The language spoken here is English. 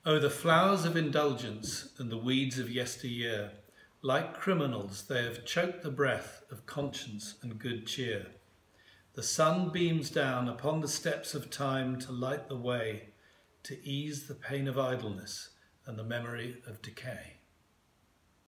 Oh, the flowers of indulgence and the weeds of yesteryear, like criminals, they have choked the breath of conscience and good cheer. The sun beams down upon the steps of time to light the way, to ease the pain of idleness and the memory of decay.